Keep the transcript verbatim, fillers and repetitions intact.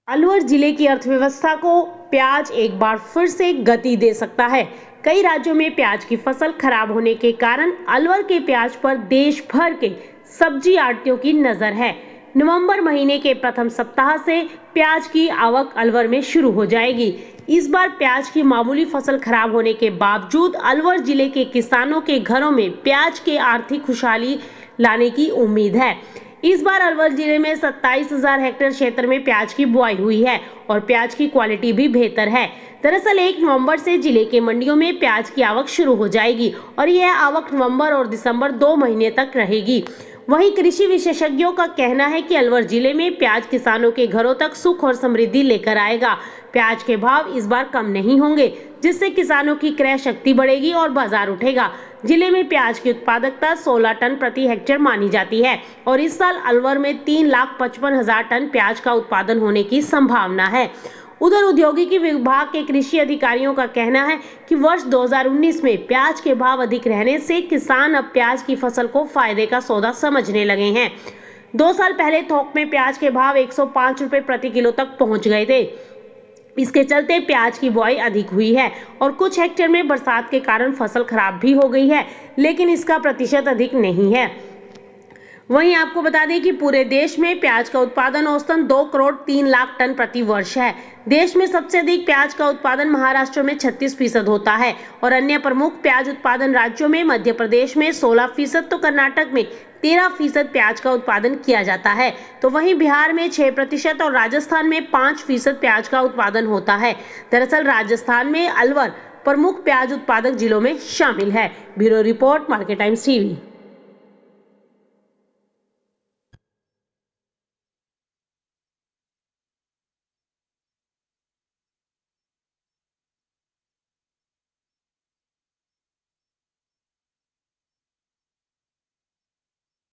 अलवर जिले की अर्थव्यवस्था को प्याज एक बार फिर से गति दे सकता है। कई राज्यों में प्याज की फसल खराब होने के कारण अलवर के प्याज पर देश भर के सब्जी आढ़तियों की नजर है। नवंबर महीने के प्रथम सप्ताह से प्याज की आवक अलवर में शुरू हो जाएगी। इस बार प्याज की मामूली फसल खराब होने के बावजूद अलवर जिले के किसानों के घरों में प्याज के आर्थिक खुशहाली लाने की उम्मीद है। इस बार अलवर जिले में सत्ताईस हजार हेक्टेयर क्षेत्र में प्याज की बुआई हुई है और प्याज की क्वालिटी भी बेहतर है। दरअसल एक नवंबर से जिले के मंडियों में प्याज की आवक शुरू हो जाएगी और यह आवक नवंबर और दिसंबर दो महीने तक रहेगी। वहीं कृषि विशेषज्ञों का कहना है कि अलवर जिले में प्याज किसानों के घरों तक सुख और समृद्धि लेकर आएगा। प्याज के भाव इस बार कम नहीं होंगे, जिससे किसानों की क्रय शक्ति बढ़ेगी और बाजार उठेगा। जिले में प्याज की उत्पादकता सोलह टन प्रति हेक्टेयर मानी जाती है और इस साल अलवर में तीन लाख पचपन हजार टन प्याज का उत्पादन होने की संभावना है। उधर औद्योगिकी विभाग के कृषि अधिकारियों का कहना है कि वर्ष दो हज़ार उन्नीस में प्याज के भाव अधिक रहने से किसान अब प्याज की फसल को फायदे का सौदा समझने लगे हैं। दो साल पहले थोक में प्याज के भाव एक सौ पाँच रुपए प्रति किलो तक पहुंच गए थे। इसके चलते प्याज की बुआई अधिक हुई है और कुछ हेक्टेयर में बरसात के कारण फसल खराब भी हो गई है, लेकिन इसका प्रतिशत अधिक नहीं है। वहीं आपको बता दें कि पूरे देश में प्याज का उत्पादन औसतन दो करोड़ तीन लाख टन प्रति वर्ष है। देश में सबसे अधिक प्याज का उत्पादन महाराष्ट्र में छत्तीस फीसद होता है और अन्य प्रमुख प्याज उत्पादन राज्यों में मध्य प्रदेश में सोलह फीसद तो कर्नाटक में तेरह फीसद प्याज का उत्पादन किया जाता है। तो वहीं बिहार में छह प्रतिशत और राजस्थान में पाँच फीसद प्याज का उत्पादन होता है। दरअसल राजस्थान में अलवर प्रमुख प्याज उत्पादक जिलों में शामिल है। Bureau report, market times TV.